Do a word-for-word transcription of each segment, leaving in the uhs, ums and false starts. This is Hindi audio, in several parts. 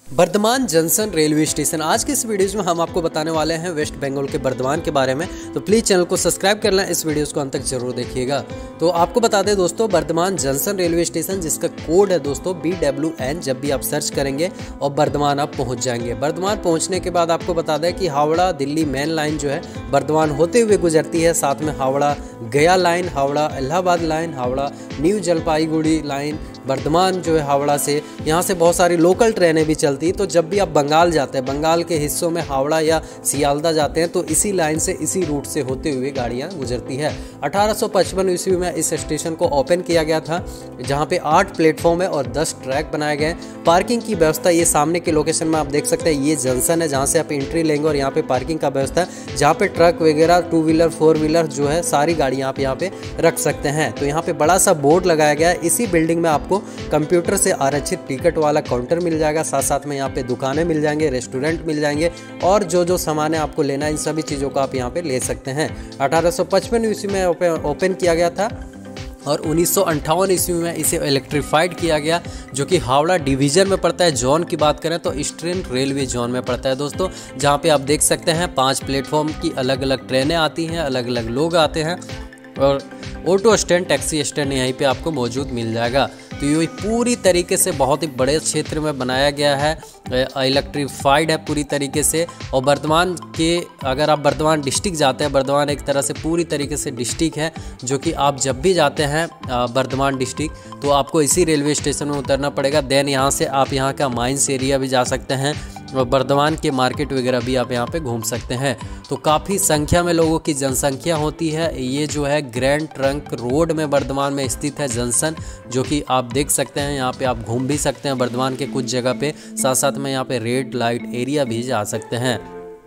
Bardhaman junction railway station. आज के इस वीडियोज़ में हम आपको बताने वाले हैं वेस्ट बंगाल के बर्धमान के बारे में। तो प्लीज़ चैनल को सब्सक्राइब कर लें, इस वीडियोज़ को अंत तक जरूर देखिएगा। तो आपको बता दें दोस्तों, बर्धमान जंक्शन रेलवे स्टेशन जिसका कोड है दोस्तों बी डब्ल्यू एन, जब भी आप सर्च करेंगे और बर्धमान आप पहुँच जाएंगे। बर्धमान पहुँचने के बाद आपको बता दें कि हावड़ा दिल्ली मेन लाइन जो है बर्धमान होते हुए गुजरती है। साथ में Howrah Gaya line, Howrah Allahabad line, Howrah new Jalpaiguri line, Bardhaman जो है हावड़ा से, यहाँ से बहुत सारी लोकल ट्रेनें भी चलती। तो जब भी आप बंगाल जाते हैं, बंगाल के हिस्सों में हावड़ा या सियालदा जाते हैं, तो इसी लाइन से, इसी रूट से होते हुए गाड़ियाँ गुजरती है। अठारह सौ पचपन ईस्वी में इस स्टेशन को ओपन किया गया था, जहाँ पे आठ प्लेटफॉर्म है और दस ट्रैक बनाए गए हैं। पार्किंग की व्यवस्था ये सामने के लोकेशन में आप देख सकते हैं, ये जंक्शन है जहाँ से आप एंट्री लेंगे और यहाँ पे पार्किंग का व्यवस्था है, जहाँ पे ट्रक वगैरह, टू व्हीलर, फोर व्हीलर जो है सारी गाड़ियाँ आप यहाँ पे रख सकते हैं। तो यहाँ पे बड़ा सा बोर्ड लगाया गया है। इसी बिल्डिंग में आपको कंप्यूटर से आरक्षित टिकट वाला काउंटर मिल जाएगा। साथ साथ में यहाँ पे दुकानें मिल जाएंगे, रेस्टोरेंट मिल जाएंगे और जो जो सामान है आपको लेना है, इन सभी चीज़ों को आप यहाँ पे ले सकते हैं। अठारह सौ पचपन ईस्वी में ओपन किया गया था और उन्नीस सौ अंठावन ईस्वी में इसे इलेक्ट्रीफाइड किया गया, जो कि हावड़ा डिवीज़न में पड़ता है। जोन की बात करें तो ईस्टर्न रेलवे जोन में पड़ता है दोस्तों, जहाँ पे आप देख सकते हैं पांच प्लेटफॉर्म की अलग अलग ट्रेनें आती हैं, अलग अलग लोग आते हैं और ऑटो स्टैंड, टैक्सी स्टैंड यहीं पे आपको मौजूद मिल जाएगा। तो ये पूरी तरीके से बहुत ही बड़े क्षेत्र में बनाया गया है, इलेक्ट्रीफाइड है पूरी तरीके से। और बर्धमान के, अगर आप बर्धमान डिस्ट्रिक्ट जाते हैं, बर्धमान एक तरह से पूरी तरीके से डिस्ट्रिक्ट है, जो कि आप जब भी जाते हैं बर्धमान डिस्ट्रिक्ट तो आपको इसी रेलवे स्टेशन में उतरना पड़ेगा। देन यहाँ से आप यहाँ का माइंस एरिया भी जा सकते हैं और बर्धमान के मार्केट वगैरह भी आप यहाँ पे घूम सकते हैं। तो काफ़ी संख्या में लोगों की जनसंख्या होती है। ये जो है ग्रैंड ट्रंक रोड में बर्धमान में स्थित है जंक्शन, जो कि आप देख सकते हैं। यहाँ पे आप घूम भी सकते हैं बर्धमान के कुछ जगह पे, साथ साथ में यहाँ पे रेड लाइट एरिया भी जा सकते हैं।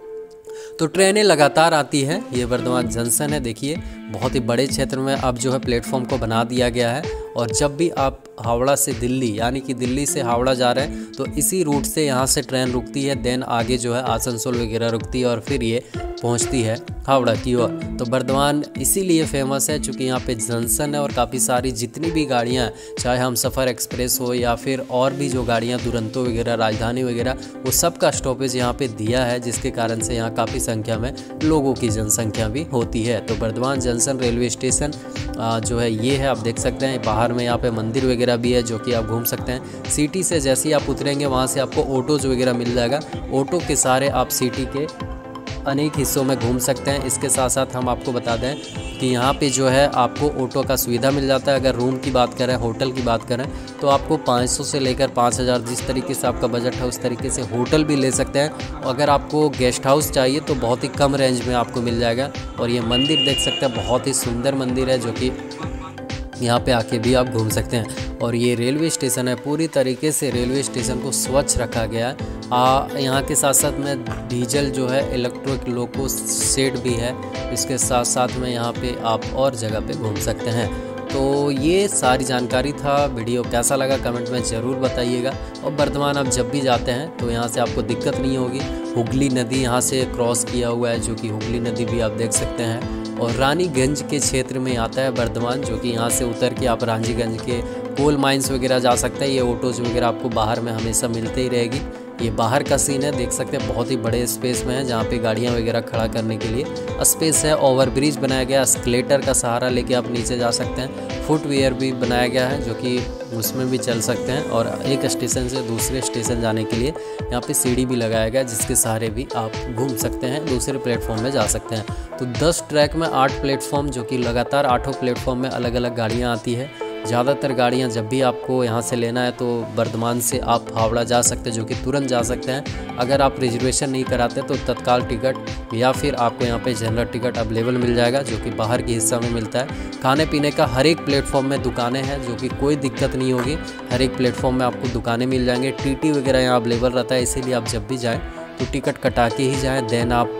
तो ट्रेनें लगातार आती हैं। ये बर्धमान जंक्शन है, देखिए बहुत ही बड़े क्षेत्र में अब जो है प्लेटफॉर्म को बना दिया गया है। और जब भी आप हावड़ा से दिल्ली, यानी कि दिल्ली से हावड़ा जा रहे हैं, तो इसी रूट से यहाँ से ट्रेन रुकती है। देन आगे जो है आसनसोल वगैरह रुकती है और फिर ये पहुँचती है हावड़ा की ओर। तो बर्धमान इसीलिए फेमस है चूँकि यहाँ पे जंक्शन है और काफ़ी सारी जितनी भी गाड़ियाँ हैं, चाहे हम सफ़र एक्सप्रेस हो या फिर और भी जो गाड़ियाँ दुरंतो वगैरह, राजधानी वगैरह, वो सब का स्टॉपेज यहाँ पे दिया है, जिसके कारण से यहाँ काफ़ी संख्या में लोगों की जनसंख्या भी होती है। तो बर्धमान जंक्शन रेलवे स्टेशन जो है ये है, आप देख सकते हैं। बाहर में यहाँ पे मंदिर वगैरह भी है, जो कि आप घूम सकते हैं। सिटी से जैसे ही आप उतरेंगे वहाँ से आपको ऑटोज़ वगैरह मिल जाएगा। ऑटो के सहारे आप सिटी के अनेक हिस्सों में घूम सकते हैं। इसके साथ साथ हम आपको बता दें कि यहाँ पे जो है आपको ऑटो का सुविधा मिल जाता है। अगर रूम की बात करें, होटल की बात करें, तो आपको पाँच सौ से लेकर पाँच हज़ार, जिस तरीके से आपका बजट है उस तरीके से होटल भी ले सकते हैं। अगर आपको गेस्ट हाउस चाहिए तो बहुत ही कम रेंज में आपको मिल जाएगा। और ये मंदिर देख सकते हैं, बहुत ही सुंदर मंदिर है, जो कि यहाँ पे आके भी आप घूम सकते हैं। और ये रेलवे स्टेशन है, पूरी तरीके से रेलवे स्टेशन को स्वच्छ रखा गया है। यहाँ के साथ साथ में डीजल जो है, इलेक्ट्रिक लोको सेट भी है। इसके साथ साथ में यहाँ पे आप और जगह पे घूम सकते हैं। तो ये सारी जानकारी था। वीडियो कैसा लगा कमेंट में ज़रूर बताइएगा। और बर्धमान आप जब भी जाते हैं तो यहाँ से आपको दिक्कत नहीं होगी। हुगली नदी यहाँ से क्रॉस किया हुआ है, जो कि हुगली नदी भी आप देख सकते हैं। और रानीगंज के क्षेत्र में आता है बर्धमान, जो कि यहाँ से उतर के आप रानीगंज के कोल माइंस वगैरह जा सकते हैं। ये ऑटोज़ वगैरह आपको बाहर में हमेशा मिलते ही रहेगी। ये बाहर का सीन है, देख सकते हैं बहुत ही बड़े स्पेस में है, जहाँ पे गाड़ियाँ वगैरह खड़ा करने के लिए स्पेस है। ओवरब्रिज बनाया गया, एस्केलेटर का सहारा लेके आप नीचे जा सकते हैं। फुटवेयर भी बनाया गया है, जो कि उसमें भी चल सकते हैं। और एक स्टेशन से दूसरे स्टेशन जाने के लिए यहाँ पे सीढ़ी भी लगाया गया, जिसके सहारे भी आप घूम सकते हैं, दूसरे प्लेटफॉर्म में जा सकते हैं। तो दस ट्रैक में आठ प्लेटफॉर्म, जो कि लगातार आठों प्लेटफॉर्म में अलग अलग गाड़ियाँ आती है। ज़्यादातर गाड़ियाँ जब भी आपको यहाँ से लेना है तो बर्धमान से आप हावड़ा जा सकते हैं, जो कि तुरंत जा सकते हैं। अगर आप रिजर्वेशन नहीं कराते तो तत्काल टिकट या फिर आपको यहाँ पे जनरल टिकट अवेलेबल मिल जाएगा, जो कि बाहर के हिस्सा में मिलता है। खाने पीने का हर एक प्लेटफॉर्म में दुकानें हैं, जो कि कोई दिक्कत नहीं होगी। हर एक प्लेटफॉर्म में आपको दुकानें मिल जाएंगे। टीटी वगैरह यहाँ अवेलेबल रहता है, इसीलिए आप जब भी जाएँ तो टिकट कटा के ही जाएँ। देन आप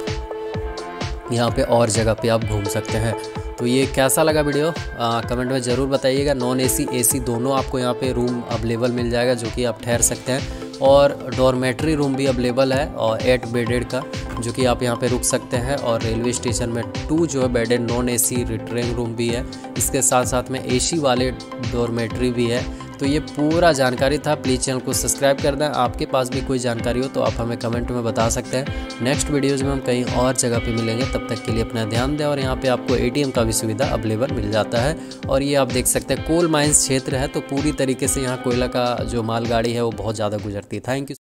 यहाँ पे और जगह पे आप घूम सकते हैं। तो ये कैसा लगा वीडियो आ, कमेंट में ज़रूर बताइएगा। नॉन एसी एसी दोनों आपको यहाँ पे रूम अवेलेबल मिल जाएगा, जो कि आप ठहर सकते हैं। और डॉर्मेट्री रूम भी अवेलेबल है और एट बेडेड का, जो कि आप यहाँ पे रुक सकते हैं। और रेलवे स्टेशन में टू जो है bedded non AC retiring room भी है। इसके साथ साथ में एसी वाले डॉर्मेट्री भी है। तो ये पूरा जानकारी था। प्लीज़ चैनल को सब्सक्राइब कर दें। आपके पास भी कोई जानकारी हो तो आप हमें कमेंट में बता सकते हैं। नेक्स्ट वीडियोज़ में हम कहीं और जगह पे मिलेंगे, तब तक के लिए अपना ध्यान दें। और यहाँ पे आपको एटीएम का भी सुविधा अवेलेबल मिल जाता है। और ये आप देख सकते हैं कोल माइंस क्षेत्र है, तो पूरी तरीके से यहाँ कोयला का जो मालगाड़ी है वो बहुत ज़्यादा गुजरती है। Thank you.